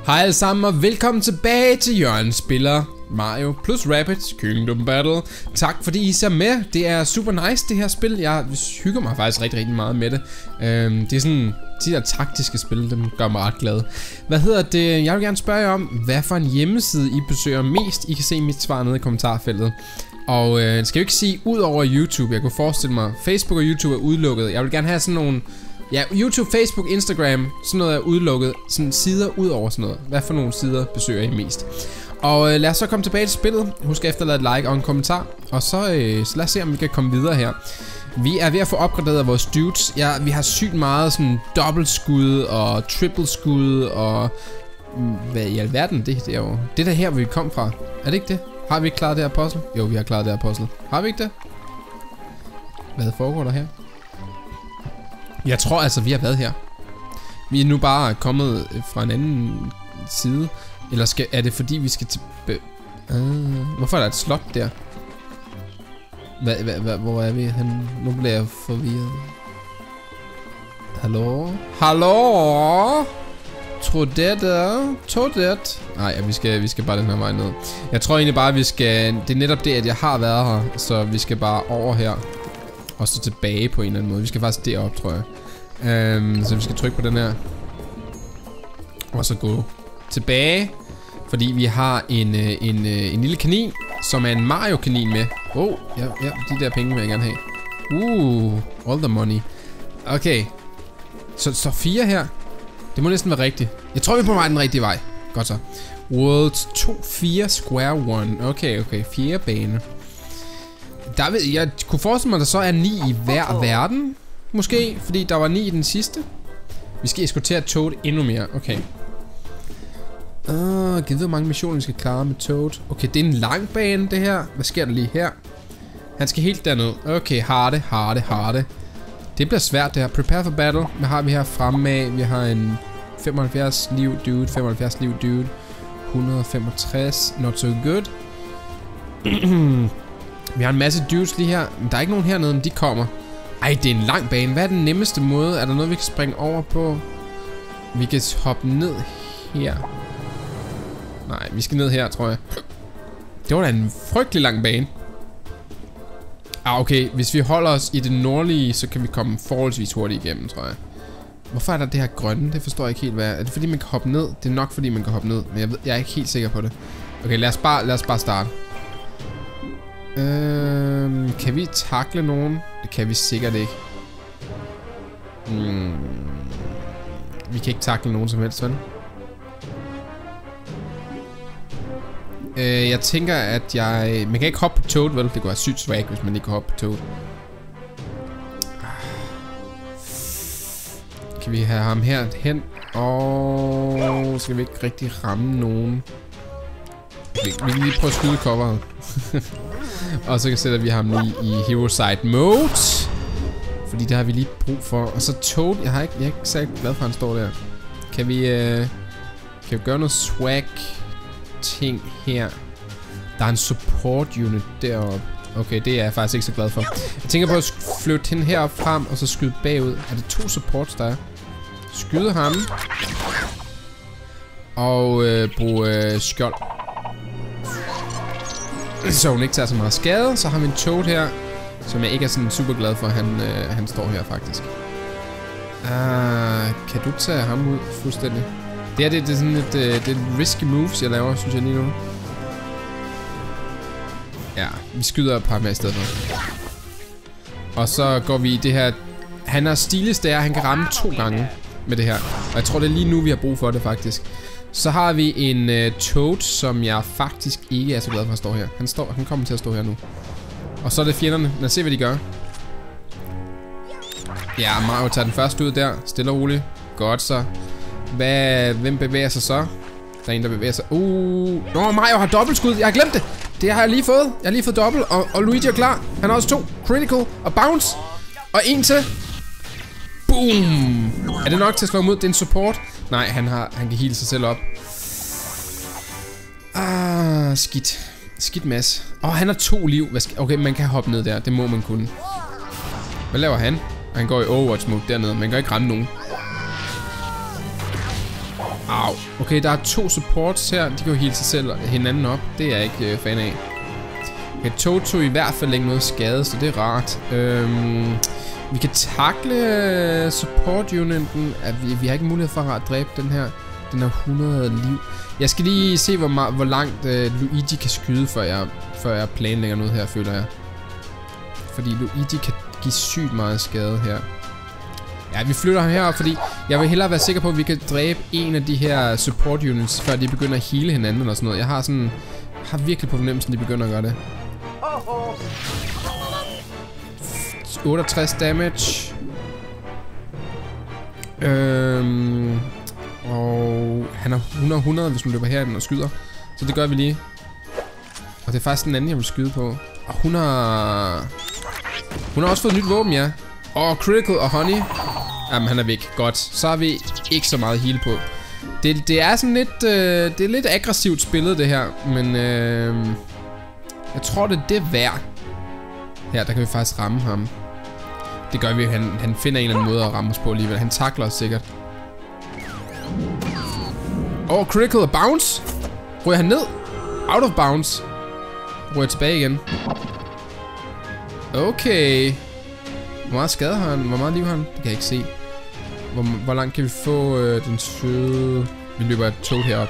Hej alle sammen og velkommen tilbage til Jørgen Spiller Mario plus Rabbids Kingdom Battle. Tak fordi I ser med. Det er super nice det her spil. Jeg hygger mig faktisk rigtig meget med det. Det er sådan de der taktiske spil, dem gør mig ret glad. Hvad hedder det? Jeg vil gerne spørge jer om, hvad for en hjemmeside I besøger mest. I kan se mit svar nede i kommentarfeltet. Og skal jeg ikke sige ud over YouTube. Jeg kunne forestille mig, Facebook og YouTube er udelukket. Jeg vil gerne have sådan nogle... Ja, YouTube, Facebook, Instagram, sådan noget er udelukket. Sådan sider ud over sådan noget. Hvad for nogle sider besøger I mest? Og lad os så komme tilbage til spillet. Husk at efterlade et like og en kommentar. Og så lad os se, om vi kan komme videre her. Vi er ved at få opgraderet vores dudes. Ja, vi har sygt meget sådan dobbeltskud og tripleskud og... Hvad i alverden det er jo... Det der her, hvor vi kom fra. Er det ikke det? Har vi ikke klaret det her puzzle? Jo, vi har klaret det her puzzle. Har vi ikke det? Hvad foregår der her? Jeg tror altså, vi har været her. Vi er nu bare kommet fra en anden side. Eller er det fordi, vi skal til... hvorfor er der et slot der? Hvor er vi? Nu bliver jeg forvirret. Hallo? Hallo? Todet? Nej, ja, vi skal bare den her vej ned. Jeg tror egentlig bare, vi skal... Det er netop det, at jeg har været her. Så vi skal bare over her. Og så tilbage på en eller anden måde. Vi skal faktisk derop, tror jeg. Så vi skal trykke på den her. Og så gå tilbage. Fordi vi har en lille kanin, som er en Mario-kanin med. Ja, de der penge vil jeg gerne have. All the money. Okay. Så 4 her. Det må næsten være rigtigt. Jeg tror, vi er på vej den rigtige vej. Godt så. World 2, 4, Square 1. Okay. 4 bane. Jeg kunne forestille mig, at der så er 9 i hver verden. Måske, fordi der var 9 i den sidste. Vi skal eskortere Toad endnu mere. Okay. Jeg ved, hvor mange missioner vi skal klare med Toad. Okay, det er en lang bane, det her. Hvad sker der lige her? Han skal helt derned. Okay, harde. Det bliver svært, det her. Prepare for battle. Hvad har vi her fremme af? Vi har en 75 liv dude. 75 liv dude. 165. Not so good. Vi har en masse dudes lige her. Men der er ikke nogen hernede, men de kommer. Ej, det er en lang bane. Hvad er den nemmeste måde? Er der noget, vi kan springe over på? Vi kan hoppe ned her. Nej, vi skal ned her, tror jeg. Det var da en frygtelig lang bane. Okay. Hvis vi holder os i det nordlige, så kan vi komme forholdsvis hurtigt igennem, tror jeg. Hvorfor er der det her grønne? Det forstår jeg ikke helt, hvad er. Er det fordi, man kan hoppe ned? Det er nok fordi, man kan hoppe ned. Men jeg er ikke helt sikker på det. Okay, lad os bare starte. Kan vi takle nogen? Det kan vi sikkert ikke. Vi kan ikke takle nogen som helst, vel? Jeg tænker, at man kan ikke hoppe på Toad, vel? Det kunne være sygt swag, hvis man ikke kan hoppe på Toad. Kan vi have ham her hen? Og skal vi ikke rigtig ramme nogen? Vi kan lige prøve at skyde coveret. Og så sætter vi ham lige i Hero Side Mode. Fordi det har vi lige brug for. Og så Toad, jeg er ikke særlig glad for, han står der. Kan vi gøre noget swag ting her? Der er en support unit deroppe. Okay, det er jeg faktisk ikke så glad for. Jeg tænker på at flytte hende herop frem, og så skyde bagud. Er det 2 supports, der er? Skyde ham. Og bruge skjold. Så hun ikke tager så meget skade. Så har vi en Toad her, som jeg ikke er sådan super glad for, han står her faktisk. Kan du tage ham ud fuldstændig? Det er sådan et risky moves, jeg laver, synes jeg lige nu. Ja, vi skyder et par med i stedet for. Og så går vi i det her. Han har stiles der, han kan ramme 2 gange med det her. Og jeg tror, det er lige nu, vi har brug for det faktisk. Så har vi en Toad, som jeg faktisk ikke er så glad for at stå her. Han kommer til at stå her nu. Og så er det fjenderne. Lad os se, hvad de gør. Ja, Mario tager den første ud der. Stille og roligt. Godt så. Hvem bevæger sig så? Der er en, der bevæger sig. Mario har dobbeltskud. Jeg har glemt det. Det har jeg lige fået. Jeg har lige fået dobbelt. Og Luigi er klar. Han har også 2. Critical og bounce. Og 1 til. Boom. Er det nok til at slå imod? Det er en support. Nej, han kan heale sig selv op. Skidt. Skidt masse. Han har 2 liv. Okay, man kan hoppe ned der. Det må man kunne. Hvad laver han? Han går i Overwatch mode dernede. Man kan ikke ramme nogen. Au. Okay, der er 2 supports her. De kan jo hele sig selv hinanden op. Det er jeg ikke fan af. Okay, Toad tog i hvert fald ikke noget skade, så det er rart. Vi kan takle support uniten. Vi har ikke mulighed for at dræbe den her. Den har 100 liv. Jeg skal lige se, hvor langt Luigi kan skyde, før jeg planlægger noget her, føler jeg. Fordi Luigi kan give sygt meget skade her. Ja, vi flytter ham herop, fordi jeg vil hellere være sikker på, at vi kan dræbe en af de her support units, før de begynder at heale hinanden eller sådan noget. Jeg har virkelig på fornemmelsen, at de begynder at gøre det. 68 damage. Og han har 100, hvis man løber herind og skyder. Så det gør vi lige. Og det er faktisk den anden, jeg vil skyde på. Og hun har også fået et nyt våben, ja. Critical og Honey. Jamen, han er væk. Godt. Så har vi ikke så meget heal på. Det er sådan lidt... det er lidt aggressivt spillet, det her. Men jeg tror, det er det værd. Her, der kan vi faktisk ramme ham. Det gør vi. Han finder en eller anden måde at ramme os på alligevel. Han takler os sikkert. Critical og bounce. Ryger han ned? Out of bounds. Ryger tilbage igen. Okay. Hvor meget skade har han? Hvor meget liv har han? Det kan jeg ikke se. Hvor langt kan vi få den søde... Vi løber et Toad herop.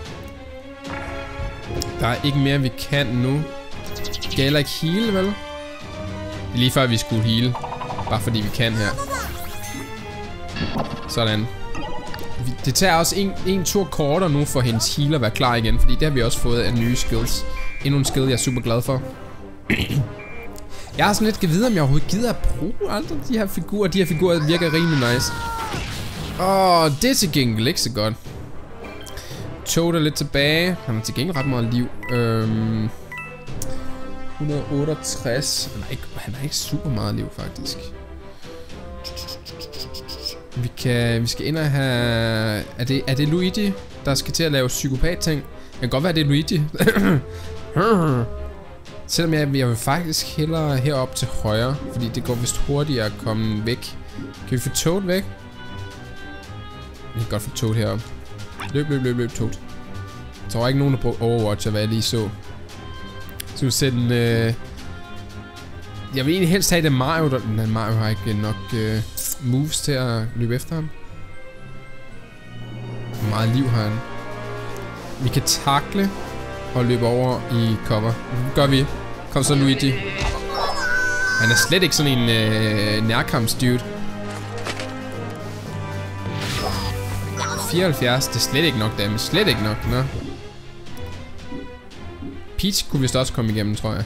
Der er ikke mere, vi kan nu. Skal jeg heller ikke heal, vel? Det er lige før, vi skulle heal. Bare fordi vi kan her. Sådan. Det tager også en tur kortere nu for hendes heal at være klar igen. Fordi det har vi også fået af nye skills. Endnu en skill, jeg er super glad for. Jeg har sådan lidt givet, om jeg overhovedet gider at bruge andre de her figurer. De her figurer virker rimelig nice. Det er til gengæld ikke så godt. Toad er lidt tilbage. Han har til gengæld ret meget liv. 168. Han har ikke super meget liv, faktisk. Vi skal ind og have... Er det Luigi, der skal til at lave psykopat-ting? Det kan godt være, det er Luigi. Selvom jeg vil faktisk hellere herop til højre, fordi det går vist hurtigere at komme væk. Kan vi få Toad væk? Vi kan godt få Toad herop. Løb, Toad. Jeg tror ikke nogen, der bruger Overwatch, hvad jeg lige så. Så vi sætte en... Jeg vil egentlig helst have det Mario, men Mario har ikke nok moves til at løbe efter ham. Hvor meget liv har han? Vi kan takle og løbe over i cover. Det gør vi. Kom så, Luigi. Han er slet ikke sådan en nærkampsdude. 74, det er slet ikke nok damage. Slet ikke nok, nå. Peach kunne vist også komme igennem, tror jeg.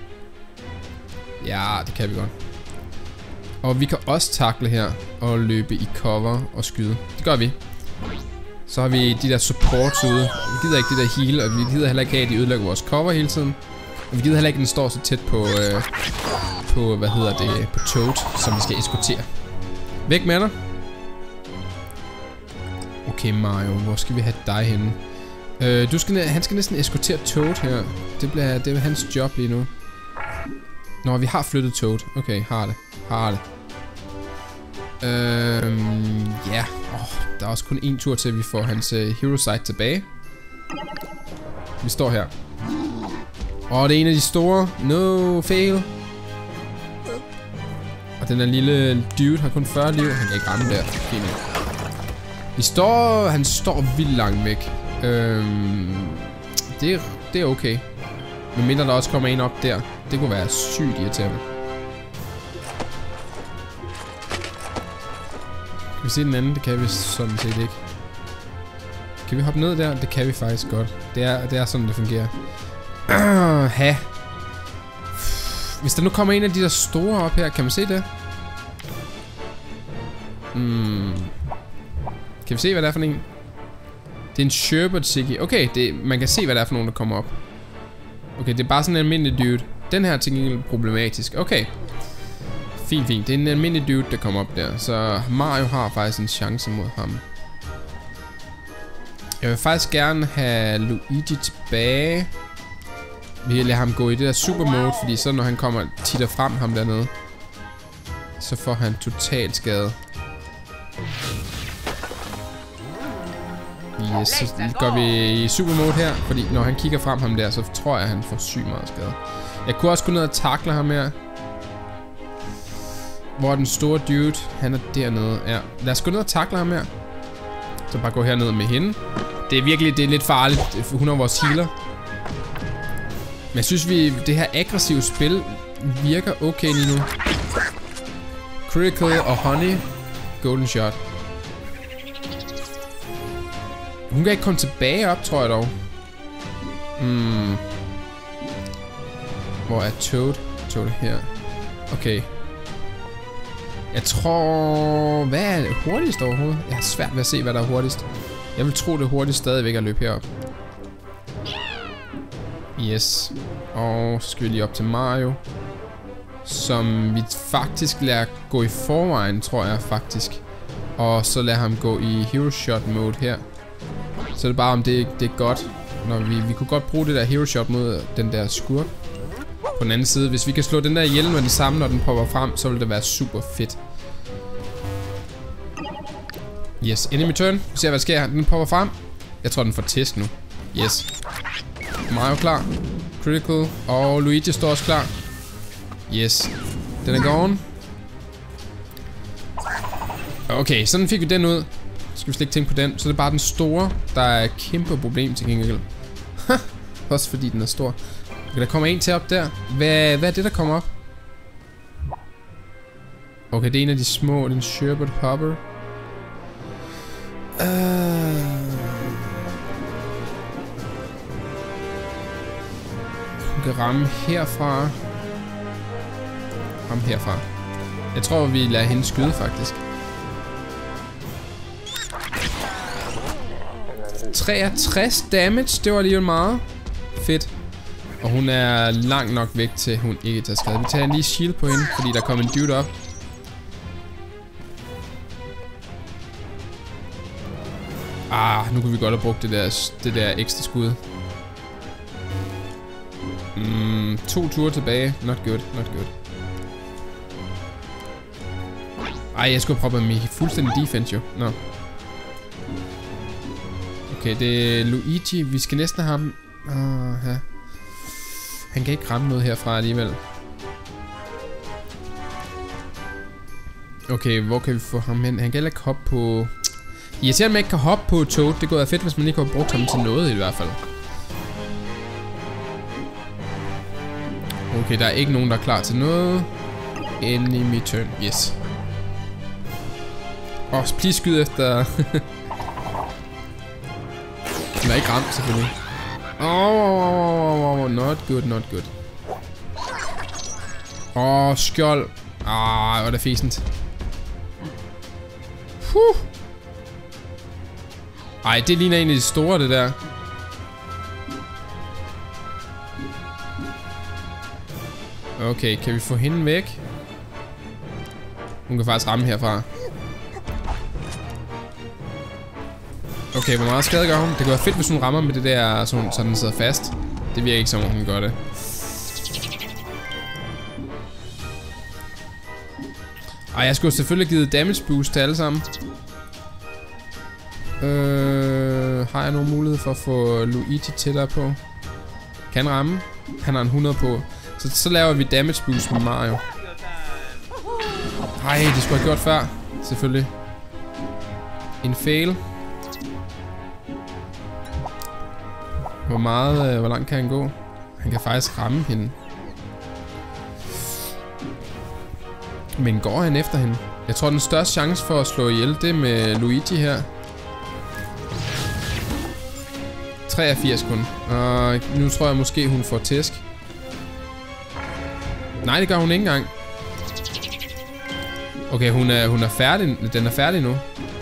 Ja, det kan vi godt. Og vi kan også takle her og løbe i cover og skyde. Det gør vi. Så har vi de der supports ude. Vi gider ikke det der heal, og vi gider heller ikke have, at de ødelægger vores cover hele tiden. Og vi gider heller ikke, at den står så tæt på, hvad hedder det, på Toad, som vi skal eskortere. Væk med dig. Okay, Mario, hvor skal vi have dig henne? Han skal næsten eskortere Toad her. Det bliver hans job lige nu. Nå, vi har flyttet Toad. Okay, har det. Ja. Der er også kun en tur til, at vi får hans hero site tilbage. Vi står her. Det er en af de store. No, fail. Og den her lille dude har kun 40 liv. Han kan ikke ramme der. Fint. Han står vildt langt væk. Det er okay. Men mindre der også kommer en op der. Det kunne være sygt irriterende. Kan vi se den anden? Det kan vi sådan set ikke. Kan vi hoppe ned der? Det kan vi faktisk godt. Det er sådan, det fungerer. Hvis der nu kommer en af de der store op her, kan man se det? Kan vi se, hvad det er for en? Det er en Sherbert Siggy. Okay, man kan se, hvad det er for nogen, der kommer op. Okay, det er bare sådan en almindelig dude. Den her ting er problematisk. Okay. Fint. Det er en almindelig dude, der kommer op der. Så Mario har faktisk en chance mod ham. Jeg vil faktisk gerne have Luigi tilbage. Vi vil lade ham gå i det der super mode, fordi så når han kommer titter frem ham dernede, så får han total skade. Yes, så går vi i super mode her, fordi når han kigger frem ham der, så tror jeg, han får sygt meget skade. Jeg kunne også gå ned og takle ham her. Hvor er den store dude? Han er dernede. Ja, lad os gå ned og takle ham her. Så bare gå herned med hende. Det er lidt farligt. Hun er vores healer. Men jeg synes, det her aggressive spil virker okay lige nu. Critical og Honey. Golden shot. Hun kan ikke komme tilbage op, tror jeg dog. Hvor er Toad? Toad er her. Okay. Jeg tror... Hvad er det hurtigst overhovedet? Jeg har svært ved at se, hvad der er hurtigst. Jeg vil tro, det er hurtigst stadigvæk at løbe herop. Yes. Og så skal vi lige op til Mario. Som vi faktisk lader gå i forvejen, tror jeg faktisk. Og så lader ham gå i Hero Shot mode her. Så det er bare om det er godt. Når vi kunne godt bruge det der Hero Shot mod den der skurk. På den anden side, hvis vi kan slå den der ihjel med den samme, når den popper frem, så vil det være super fedt. Yes, enemy turn. Vi ser, hvad der sker her. Den popper frem. Jeg tror, den får tæsk nu. Yes. Mario klar. Critical. Og Luigi står også klar. Yes. Den er gone. Okay, sådan fik vi den ud. Så skal vi slet ikke tænke på den. Så det er bare den store, der er et kæmpe problem til gengæld. Også fordi den er stor. Okay, der kommer en til op der. Hvad er det, der kommer op? Okay, det er en af de små. Den Sherbet Hopper. Hun kan ramme herfra. Ramme herfra. Jeg tror, vi lader hende skyde, faktisk. 63 damage. Det var alligevel meget. Fedt. Og hun er langt nok væk til, hun ikke tager skade. Vi tager lige shield på hende, fordi der kom en dude op. Nu kunne vi godt have brugt det der ekstra skud. 2 ture tilbage. Not good, not good. Jeg skulle prøve mig fuldstændig defense jo. Nå. Okay, det er Luigi. Vi skal næsten have ham. Ja. Han kan ikke ramme noget herfra alligevel. Okay, hvor kan vi få ham hen? Han kan heller ikke hoppe på... Jeg ser, at man ikke kan hoppe på Toad. Det kunne være fedt, hvis man ikke har brugt ham til noget i hvert fald. Okay, der er ikke nogen, der er klar til noget. Enemy turn. Yes. Please skyd efter... Den er ikke ramt, selvfølgelig. Not good, not good. Skjold. Hvor er det fæsent. Det ligner en af de store, det der. Okay, kan vi få hende væk? Hun kan faktisk ramme herfra. Okay, hvor meget skade gør hun? Det kunne være fedt, hvis hun rammer med det der, så den sidder fast. Det virker ikke som om hun gør det. Jeg skulle selvfølgelig have givet damage boost til alle sammen. Har jeg nogen mulighed for at få Luigi tættere på? Kan ramme. Han har en 100 på. Så laver vi damage boost med Mario. Det skulle jeg have gjort før. Selvfølgelig. En fail. Hvor langt kan han gå? Han kan faktisk ramme hende. Men går han efter hende? Jeg tror, den største chance for at slå ihjel, det er med Luigi her. 83 kun. Og nu tror jeg måske, hun får tæsk. Nej, det gør hun ikke engang. Okay, hun er færdig. Den er færdig nu.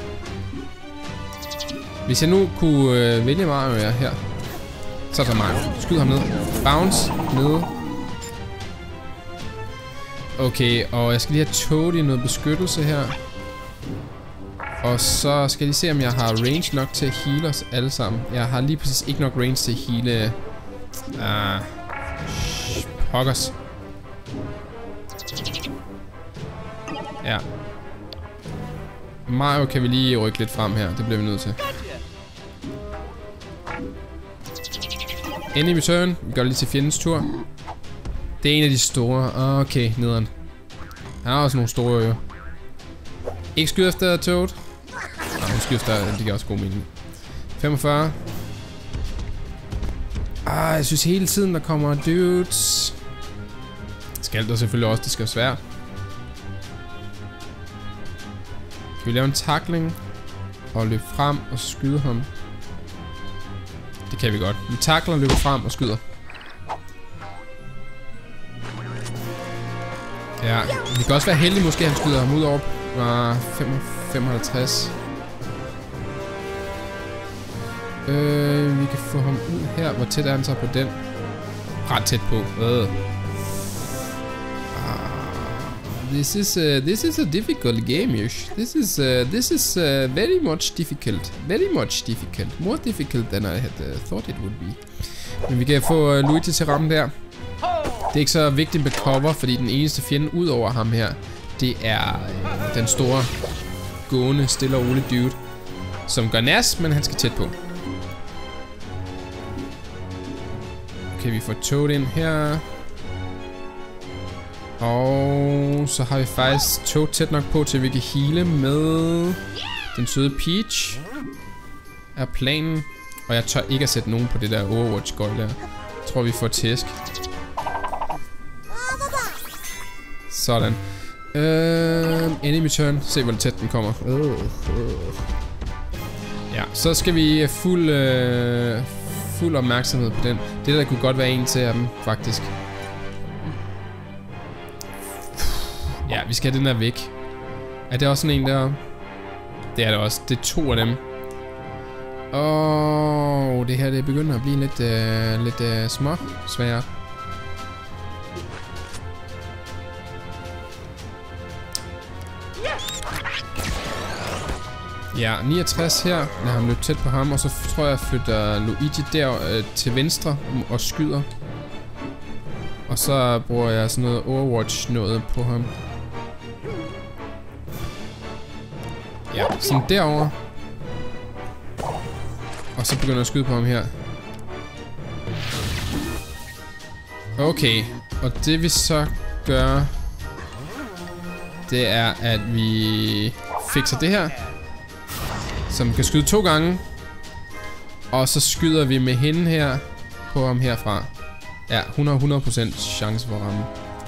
Hvis jeg nu kunne vælge Mario her. Så tager Mario. Skyd ham ned. Bounce. Nede. Okay, og jeg skal lige have Toad i noget beskyttelse her. Og så skal jeg lige se, om jeg har range nok til at heal os alle sammen. Jeg har lige præcis ikke nok range til at heale... Poggers. Ja. Mario kan vi lige rykke lidt frem her. Det bliver vi nødt til. Enemy turn. Vi gør det lige til fjendens tur. Det er en af de store. Okay, nederen. Der er også nogle store jo. Ikke skyde efter Toad. Nej, hun skyder efter, det giver også god mening. 45. Jeg synes hele tiden, der kommer dudes. Skal der selvfølgelig også, det skal være svært. Kan vi lave en tackling? Og løbe frem og skyde ham? Det kan vi godt. Vi tackler, løber frem og skyder. Ja, vi kan også være heldige, måske han skyder ham ud over 55. Vi kan få ham ud her. Hvor tæt er han så på den? Ret tæt på. This is a difficult game, Yosh. This is very much difficult. Very much difficult. More difficult than I had thought it would be. Men vi kan få Luigi til ramme der. Det er ikke så vigtigt med cover, fordi den eneste fjende ud over ham her, det er den store, gående, stille og rolig dude, som gør nas, men han skal tæt på. Okay, vi får Toad ind her. Og så har vi faktisk Toad tæt nok på, til vi kan heale med den søde Peach. Er planen. Og jeg tør ikke at sætte nogen på det der Overwatch-gøj der. Jeg tror, vi får tæsk. Sådan. Enemy turn. Se, hvor tæt den kommer. Ja, så skal vi fuld opmærksomhed på den. Det der kunne godt være en til af dem, faktisk. Ja, vi skal have den der væk. Er det også sådan en der? Det er det også. Det er 2 af dem. Det her det begynder at blive lidt små svært. Ja, 69 her. Lad ham løbe tæt på ham, og så tror jeg flytter Luigi der til venstre og skyder. Og så bruger jeg sådan noget Overwatch noget på ham. Ja, sådan derover. Og så begynder jeg at skyde på ham her. Okay, og det vi så gør, det er at vi fikser det her, som kan skyde 2 gange. Og så skyder vi med hende her på ham herfra. Ja, 100% chance for at ramme.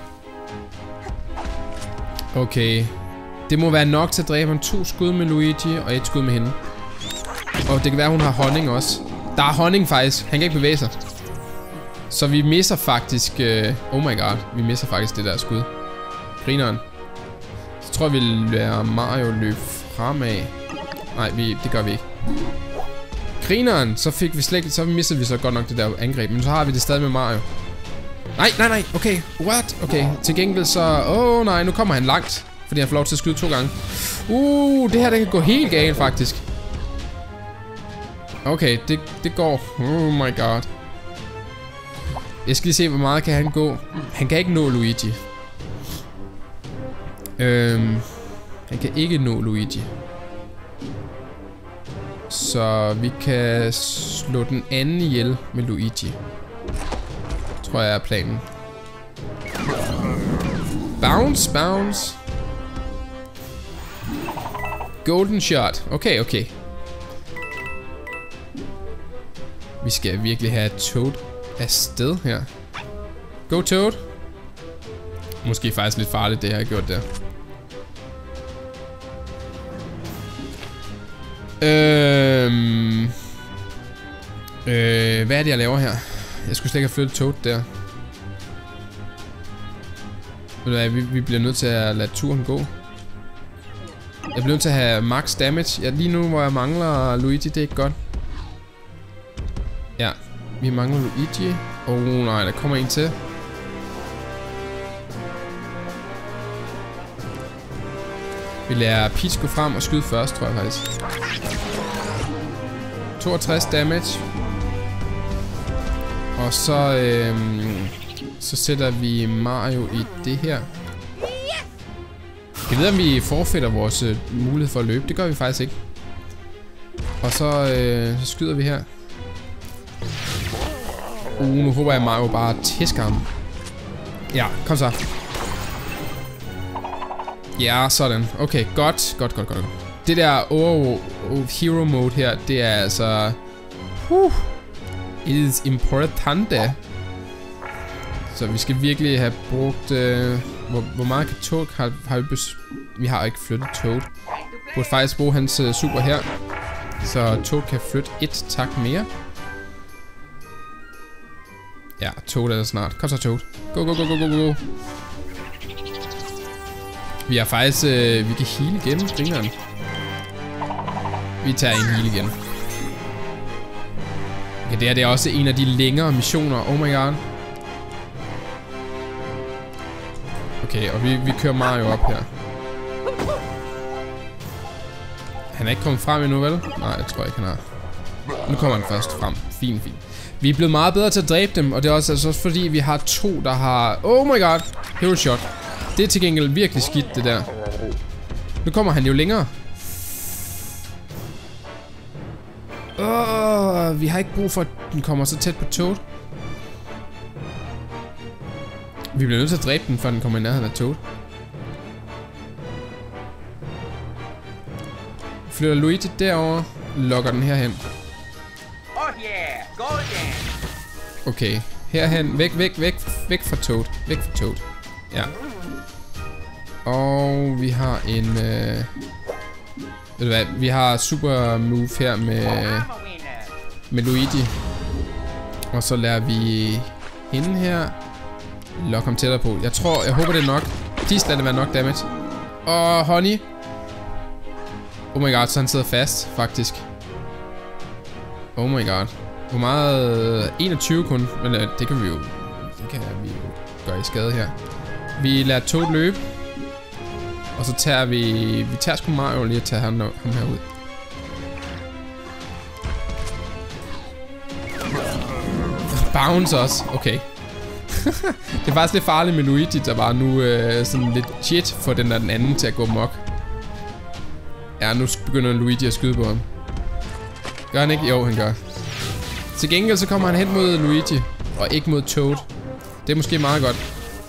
Okay. Det må være nok til at dræbe ham. 2 skud med Luigi og 1 skud med hende. Og det kan være, hun har honning også. Der er honning faktisk. Han kan ikke bevæge sig. Så vi misser faktisk... oh my god. Vi misser faktisk det der skud. Grineren. Så tror jeg, vi lader Mario løbe fremad. Nej, det gør vi ikke. Grineren. Så missede vi så godt nok det der angreb. Men så har vi det stadig med Mario. Nej. Okay. What? Okay. Til gengæld så... nej, nu kommer han langt. Fordi han får lov til at skyde 2 gange. Det her det kan gå helt galt faktisk. Okay, det går. Oh my god. Jeg skal lige se, hvor meget kan han gå. Han kan ikke nå Luigi. Han kan ikke nå Luigi. Så vi kan slå den anden ihjel med Luigi. Tror jeg er planen. Bounce. Golden shot. Okay. Vi skal virkelig have Toad afsted her. Go Toad. Måske faktisk lidt farligt, det jeg har gjort der. Hvad er det, jeg laver her? Jeg skulle slet ikke have flyttet Toad der. Ved du hvad, vi bliver nødt til at lade turen gå. Jeg bliver nødt til at have max damage. Ja, lige nu, hvor jeg mangler Luigi, det er ikke godt. Ja, vi mangler Luigi. Nej, der kommer en til. Vi lader Peach gå frem og skyde først, tror jeg faktisk. 62 damage. Og så sætter vi Mario i det her. Jeg ved, om vi forfælder vores mulighed for at løbe. Det gør vi faktisk ikke. Og så skyder vi her. Nu håber jeg, Mario bare tæsker ham. Ja, kom så. Ja, sådan. Okay, godt. Det der hero mode her, det er altså... It is importante. Så vi skal virkelig have brugt... hvor meget kan Toad har vi har ikke flyttet Toad. Burde faktisk bruge hans super her. Så Toad kan flytte 1 tak mere. Ja, Toad er der snart. Kom så, Toad. Go. Vi har faktisk... vi kan heal igen, grineren. Vi tager en heal igen. Okay, det her det er også en af de længere missioner. Oh my god. Okay, og vi kører Mario op her. Han er ikke kommet frem endnu, vel? Nej, jeg tror ikke, han er. Nu kommer han først frem. Fint. Vi er blevet meget bedre til at dræbe dem, og det er også fordi, vi har 2, der har... Oh my god! Hero shot. Det er til gengæld virkelig skidt, det der. Nu kommer han jo længere. Vi har ikke brug for, at den kommer så tæt på Toad. Vi bliver nødt til at dræbe den, før den kommer i nærheden af Toad. Flytter Luigi derover, lokker den herhen. Okay, herhen, væk fra Toad. Væk fra Toad. Ja. Og vi har en... ved du hvad, vi har super move her med Luigi. Og så lader vi hende her lokke ham tættere på. Jeg håber det er nok. Please lad det være nok damage. Og honey. Oh my god, så han sidder fast, faktisk. Oh my god. Hvor meget? 21 kun. Men det kan vi jo gøre i skade her. Vi lader Toad løbe. Og så tager vi tager sgu Mario lige at tage ham herud. Bounce også. Okay. Det er faktisk lidt farligt med Luigi, der bare nu sådan lidt shit for den anden til at gå mok. Ja, nu begynder Luigi at skyde på ham. Gør han ikke? Jo, han gør. Til gengæld så kommer han hen mod Luigi, og ikke mod Toad. Det er måske meget godt.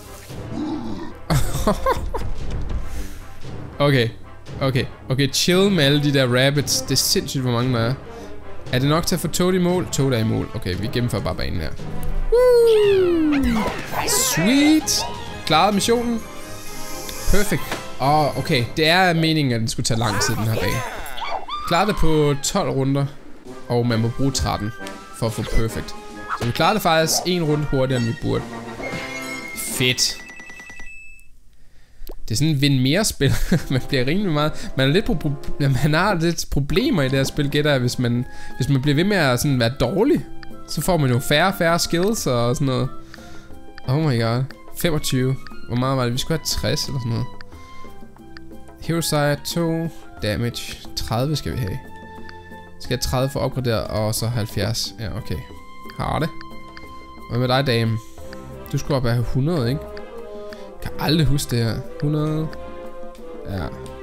Okay, chill med alle de der rabbits. Det er sindssygt, hvor mange der er. Er det nok til at få Toad i mål? Toad er i mål. Okay, vi gennemfører bare banen her. Woo! Sweet! Klaret missionen. Perfect. Okay, det er meningen, at den skulle tage lang tid, den her bane. Klarede det på 12 runder, og man må bruge 13 for at få perfect. Så vi klarede det faktisk en runde hurtigere, end vi burde. Fedt. Det er sådan en vind mere spil. Man bliver rimelig meget. Man har lidt problemer i det her spil, gætter jeg, hvis man bliver ved med at sådan være dårlig. Så får man jo færre skills og sådan noget. Oh my god. 25. Hvor meget var det? Vi skulle have 60 eller sådan noget. Hero side 2. Damage. 30 skal vi have. Skal have 30 for at opgradere, og så 70. Ja, okay. Har det. Hvad med dig, dame? Du skulle op have 100, ikke? Jeg kan aldrig huske det her. 100. Ja.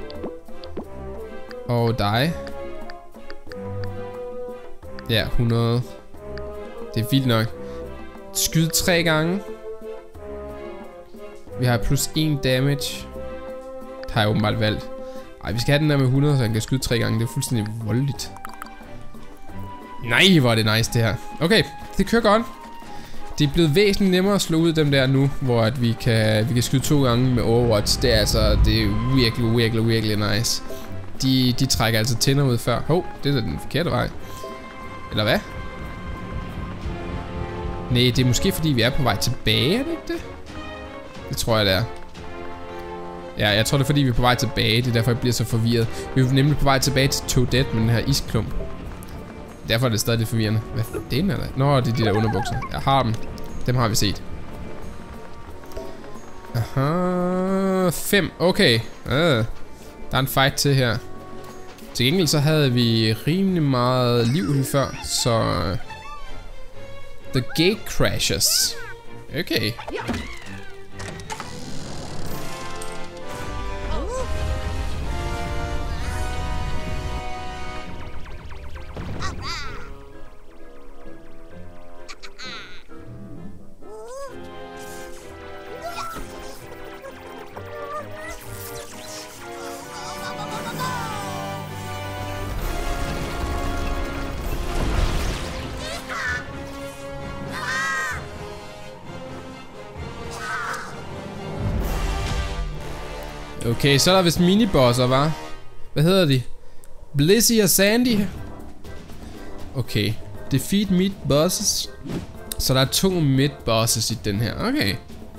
Og dig. Ja, 100. Det er vildt nok. Skyd 3 gange. Vi har plus 1 damage. Det har jeg åbenbart valgt. Ej, vi skal have den der med 100, så han kan skyde 3 gange. Det er fuldstændig voldeligt. Nej, hvor er det nice det her. Okay, det kører godt. Det er blevet væsentligt nemmere at slå ud dem der nu, hvor at vi kan skyde 2 gange med Overwatch. Det er altså, det er virkelig nice. De trækker altså tænder ud før. Det er da den forkerte vej. Eller hvad? Nej, det er måske fordi vi er på vej tilbage, er det ikke det? Det tror jeg det er. Ja, jeg tror det er fordi vi er på vej tilbage. Det er derfor jeg bliver så forvirret. Vi er nemlig på vej tilbage til Toadette med den her isklump. Derfor er det stadig lidt forvirrende. Hvad fanden er det? Nå, det er de der underbukser. Jeg har dem. Dem har vi set. Aha. 5. Okay. Der er en fight til her. Til gengæld så havde vi rimelig meget liv lige før. Så... The gate crashes. Okay. Okay, så er der vist minibosser, hva'? Hvad hedder de? Blissey og Sandy. Okay. Defeat meat bosses. Så der er 2 mid-bosses i den her. Okay.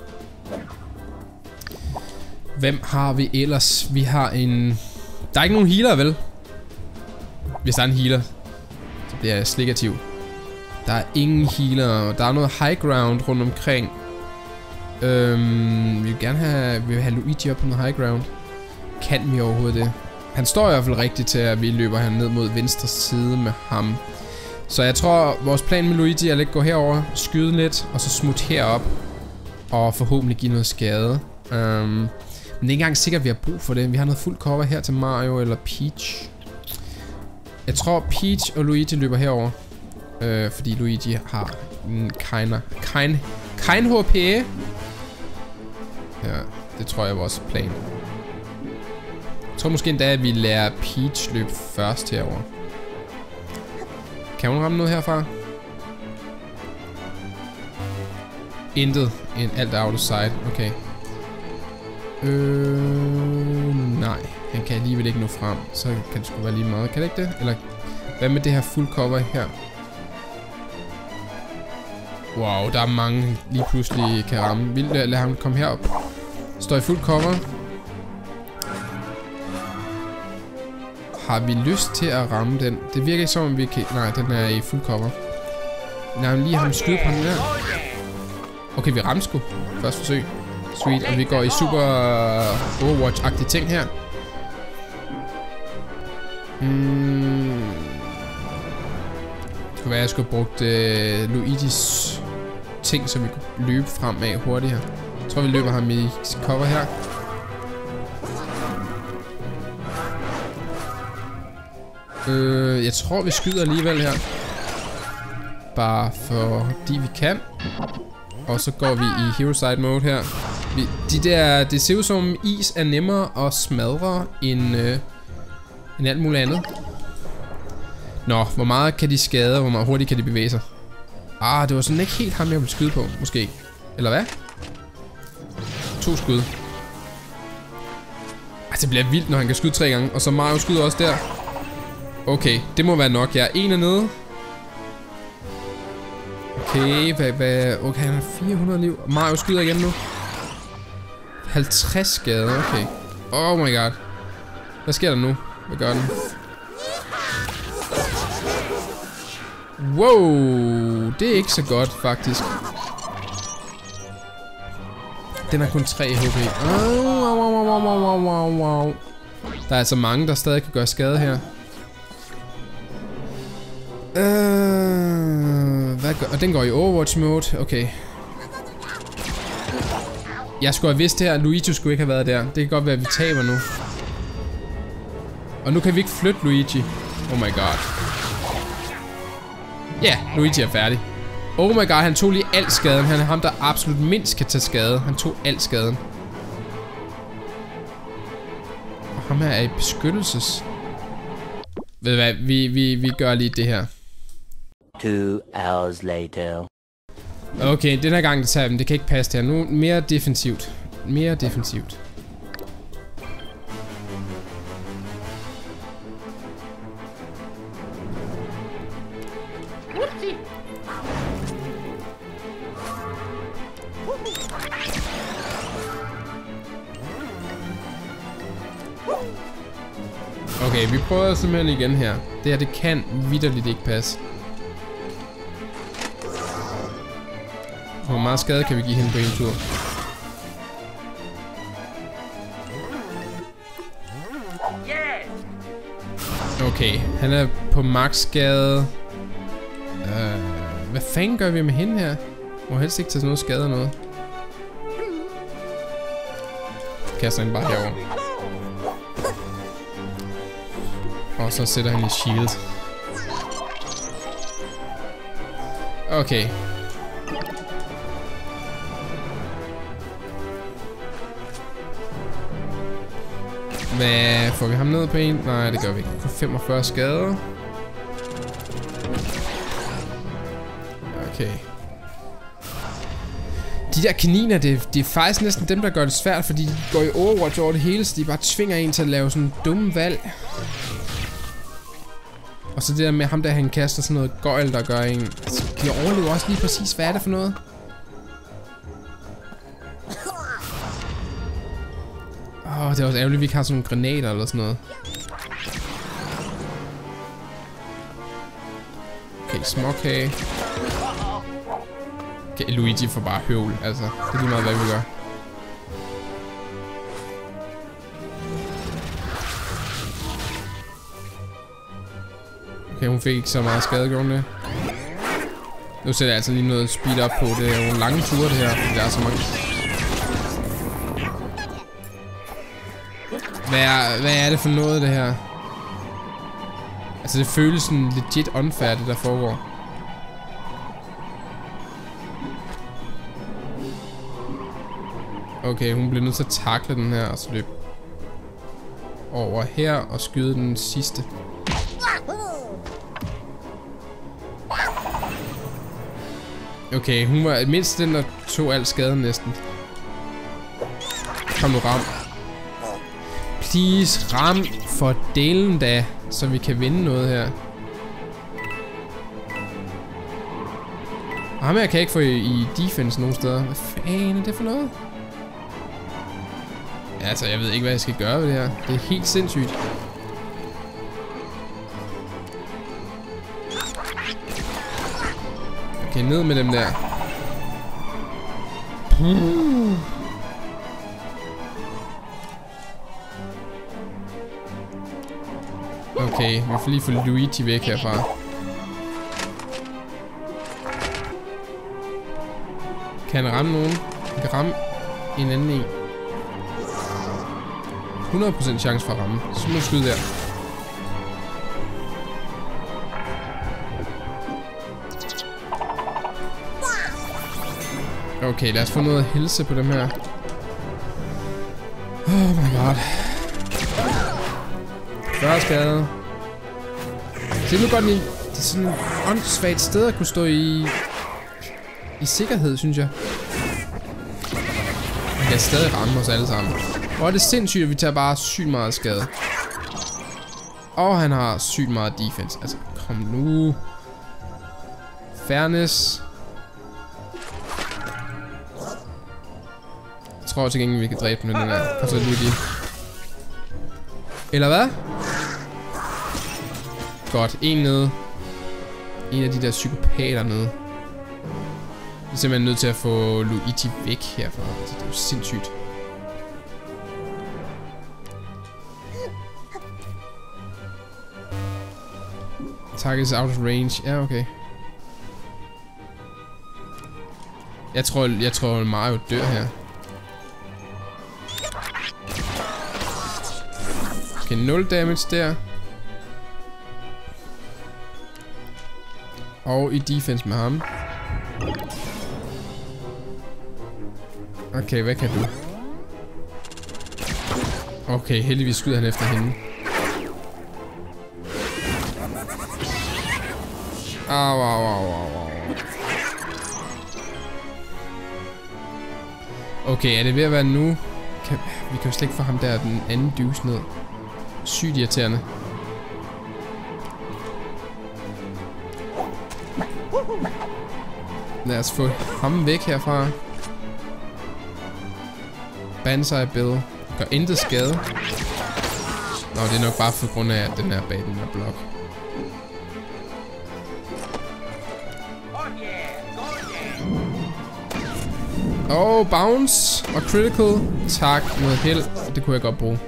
Hvem har vi ellers? Vi har en... Der er ikke nogen healer, vel? Hvis der er en healer, så bliver jeg slikativ. Der er ingen healer. Der er noget high ground rundt omkring. Vi vil gerne have Luigi op på noget high ground. Kan vi overhovedet det? Han står i hvert fald rigtigt til, at vi løber her ned mod venstre side med ham. Så jeg tror, vores plan med Luigi er at gå herover, skyde lidt, og så smutte herop. Og forhåbentlig give noget skade. Men det er ikke engang sikkert, at vi har brug for det. Vi har noget fuld cover her til Mario eller Peach. Jeg tror, Peach og Luigi løber herover. Fordi Luigi har en kein HP. Ja, det tror jeg er vores plan. Jeg tror måske endda, at vi lærer Peach løbe først herover. Kan hun ramme noget herfra? Intet. Alt er out of sight. Okay. Nej. Han kan alligevel ikke nå frem. Så kan det sgu være lige meget. Kan det ikke det? Eller hvad med det her full cover her? Wow, der er mange lige pludselig kan ramme. Vildt, lad ham komme herop. Står i fuld cover. Har vi lyst til at ramme den? Det virker ikke som om vi kan... Nej, den er i fuld cover. Nej, lige ham skyde på den der. Okay, vi ramte sgu. Første forsøg. Sweet, og vi går i super Overwatch-agtige ting her. Det kunne være, at jeg skulle have brugt Luigis ting, så vi kunne løbe fremad hurtigere. Jeg tror, vi løber ham i cover her. Jeg tror, vi skyder alligevel her. Bare fordi vi kan. Og så går vi i Hero Side mode her. Det ser ud som is er nemmere at smadre end alt muligt andet. Nå, hvor meget kan de skade, og hvor meget hurtigt kan de bevæge sig? Ah, det var sådan ikke helt ham, jeg ville skyde på, måske. Eller hvad? 2 skud. Altså, det bliver vildt, når han kan skyde 3 gange. Og så Mario skyder også der. Okay, det må være nok. Jeg er en nede. Okay, okay, han har 400 liv. Mario skyder igen nu. 50 skade, okay. Oh my god. Hvad sker der nu? Hvad gør den? Wow, det er ikke så godt, faktisk. Den har kun 3 HP. Wow. Der er altså mange, der stadig kan gøre skade her. Hvad gør? Og den går i Overwatch mode. Okay. Jeg skulle have vidst det her. Luigi skulle ikke have været der. Det kan godt være, at vi taber nu. Og nu kan vi ikke flytte Luigi. Oh my god. Ja, Luigi er færdig. Oh my god, han tog lige alt skaden. Han er ham, der absolut mindst kan tage skade. Han tog alt skaden. Og ham her er i beskyttelses. Ved du hvad, vi gør lige det her. 2 hours later. Okay, den her gang det tager dem. Det kan ikke passe her. Nu mere defensivt. Mere defensivt. Okay, vi prøver simpelthen igen her. Det her, det kan vitterligt ikke passe. Hvor meget skade kan vi give hende på en tur? Okay, han er på max skade. Hvad fanden gør vi med hende her? Må helst ikke tage sådan noget skade eller noget. Kaster hende bare herover. Og så sætter han i shield. Okay. Hvad? Får vi ham ned på en? Nej, det gør vi ikke. 45 skader. Okay. De der kaniner, det er faktisk næsten dem, der gør det svært, fordi de går i Overwatch over det hele, så de bare tvinger en til at lave sådan dumme valg. Og så det der med ham der, han kaster sådan noget gøjl, der gør en... Kan jeg overleve også lige præcis, hvad er det for noget? Det er også ærgerligt, at vi ikke har sådan nogle granater eller sådan noget. Okay, småkage. Okay, Luigi får bare høvl, altså. Det er lige meget, hvad vi gør. Okay, hun fik ikke så meget skade, gjorde hun det. Nu sætter jeg altså lige noget speed up på. Det er jo lange ture, det her, fordi der er så mange. Hvad er det for noget, det her? Altså, det føles sådan legit unfair, det der foregår. Okay, hun bliver nødt til at takle den her, og så løbe over her og skyde den sidste. Okay, hun var mindst den, der tog al skaden næsten. Kom nu, ram. Please, ram for delen da, så vi kan vinde noget her. Og ham her kan jeg ikke få i defense nogen steder. Hvad fanden er det for noget? Ja, altså, jeg ved ikke, hvad jeg skal gøre ved det her. Det er helt sindssygt. Okay, ned med dem der. Okay, vi får lige få Luigi væk herfra. Kan han ramme nogen? Han kan ramme en anden en. 100% chance for at ramme. Så må du skyde der. Okay, lad os få noget helse på dem her. Oh my god. 40 skade. Det er nu godt lige. Det er sådan et åndssvagt sted at kunne stå i sikkerhed, synes jeg. Man kan stadig ramme os alle sammen. Og det er sindssygt, at vi tager bare sygt meget skade. Og han har sygt meget defense. Altså, kom nu. Fairness. Jeg tror til gengæld, vi kan dræbe med den her. Og så Luigi. Eller hvad? Godt, en nede. En af de der psykopater nede. Vi er simpelthen nødt til at få Luigi væk herfra. Det er jo sindssygt. Target is out of range. Ja, okay. Jeg tror Mario dør her. Okay, 0 damage der. Og i defense med ham. Okay, hvad kan du? Okay, heldigvis skyder han efter hende. Au. Okay, er det ved at være nu? Vi kan jo slet ikke få ham der den anden døs ned. Sygt irriterende. Lad os få ham væk herfra. Banzai Bill. Gør intet skade. Nå, det er nok bare for grund af, at den er bag den her blok. Bounce og critical. Tak, noget held. Det kunne jeg godt bruge.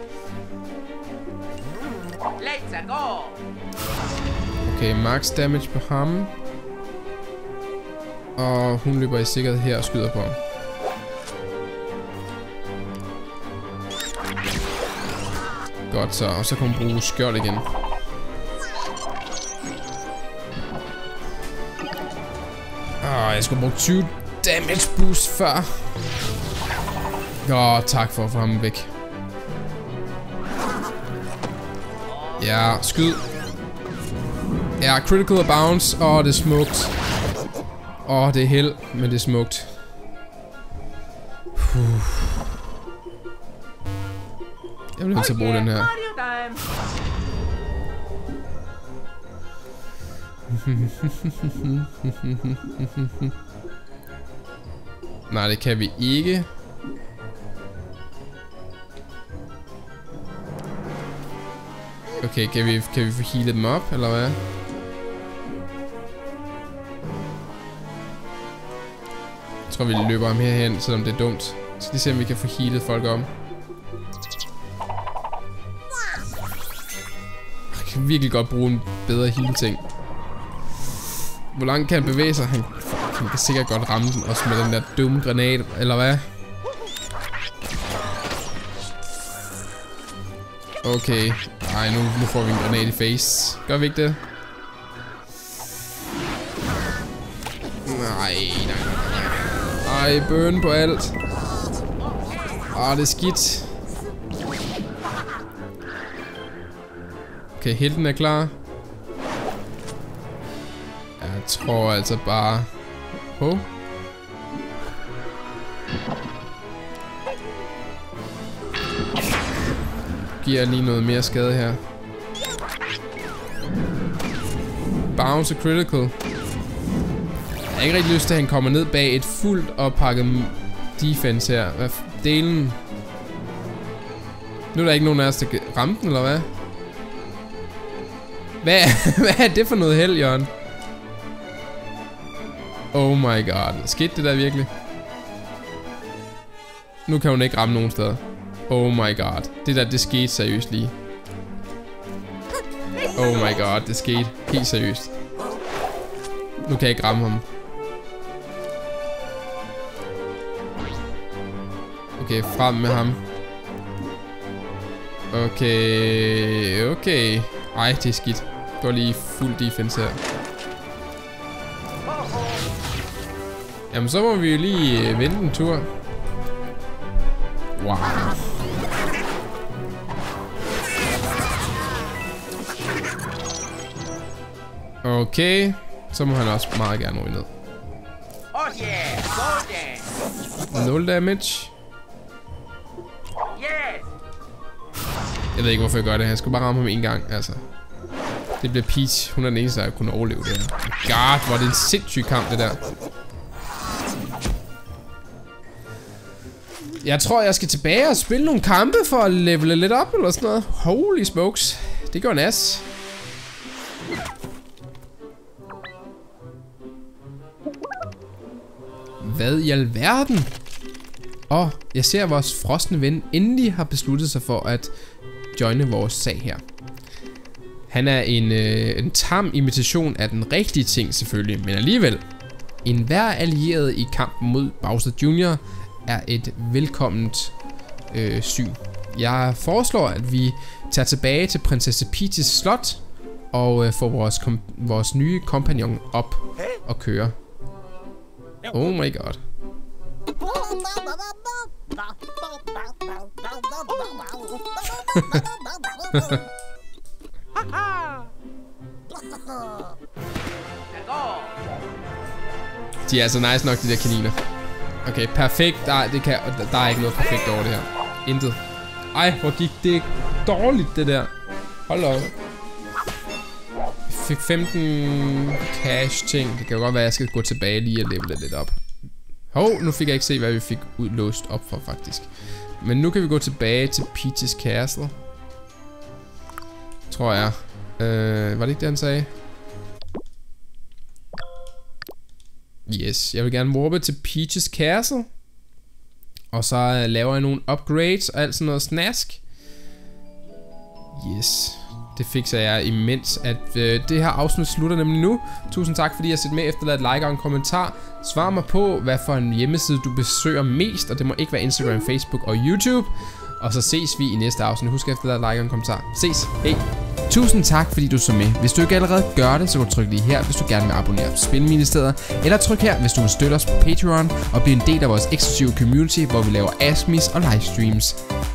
Okay, max damage på ham. Og hun løber i sikkerhed her og skyder på ham. Godt så, og så kan hun bruge skjold igen. Jeg skulle bruge 20 damage boost før. Tak for at få ham væk. Ja, skyd. Ja, critical og bounce. Det er smukt. Det er held, men det er smukt. Jeg bliver nødt til at bruge den her. Nej, det kan vi ikke. Okay, kan vi få healet dem op, eller hvad? Jeg tror, vi løber ham herhen, selvom det er dumt. Så lige se, om vi kan få healet folk om. Jeg kan virkelig godt bruge en bedre heal-ting. Hvor langt kan han bevæge sig? Han kan sikkert godt ramme den, også med den der dumme granat, eller hvad? Okay. Ej, nu får vi en granat i face. Gør vi ikke det? Nej. Ej, burn på alt. Det er skidt. Okay, helten er klar. Jeg tror altså bare... Giver lige noget mere skade her. Bounce og critical. Jeg har ikke rigtig lyst til, at han kommer ned bag et fuldt oppakket defense her. Hvad delen? Nu er der ikke nogen af os, der kan ramme den, eller hvad? Hvad er det for noget held, Jørgen? Oh my god. Skete det der virkelig? Nu kan hun ikke ramme nogen steder. Oh my god. Det der, det skete seriøst lige. Oh my god, det skete helt seriøst. Nu kan jeg ikke ramme ham. Okay, frem med ham. Okay. Ej, det er skidt. Går lige fuld defense her. Jamen, så må vi jo lige vente en tur. Wow. Okay, så må han også meget gerne ryge ned. 0 damage. Jeg ved ikke, hvorfor jeg gør det. Jeg skulle bare ramme ham en gang, altså. Det bliver Peach. Hun er den eneste, der kunne overleve det her. God, hvor er det en sindssyg kamp, det der. Jeg tror, jeg skal tilbage og spille nogle kampe for at levele lidt op, eller sådan noget. Holy smokes. Det går nas. Hvad i alverden? Jeg ser, at vores frosne ven endelig har besluttet sig for at joine vores sag her. Han er en tam imitation af den rigtige ting selvfølgelig, men alligevel. En hver allieret i kampen mod Bowser Jr. er et velkomment syn. Jeg foreslår, at vi tager tilbage til prinsesse Peaches slot og får vores nye kompagnon op og køre. Oh my god. De er altså nice nok, de der kaniner. Okay, perfekt. Der er ikke noget perfekt over det her. Intet. Ej, hvor gik det dårligt, det der. Hold op. Vi fik 15 cash ting. Det kan jo godt være, at jeg skal gå tilbage lige og levele lidt op. Nu fik jeg ikke se, hvad vi fik låst op for, faktisk. Men nu kan vi gå tilbage til Peaches Castle. Tror jeg. Var det ikke det, han sagde? Yes, jeg vil gerne warpe til Peaches Castle. Og så laver jeg nogle upgrades og alt sådan noget snask. Yes, det fikser jeg imens at det her afsnit slutter nemlig nu. Tusind tak fordi I har set med. Efterlad et like og en kommentar. Svar mig på hvad for en hjemmeside du besøger mest. Og det må ikke være Instagram, Facebook og YouTube. Og så ses vi i næste afsnit. Husk at efterlade et like og en kommentar. Ses, hej. Tusind tak fordi du så med. Hvis du ikke allerede gør det, så kan du trykke lige her, hvis du gerne vil abonnere på Spilministeriet. Eller tryk her, hvis du vil støtte os på Patreon og blive en del af vores eksklusive community, hvor vi laver ASMIs og livestreams.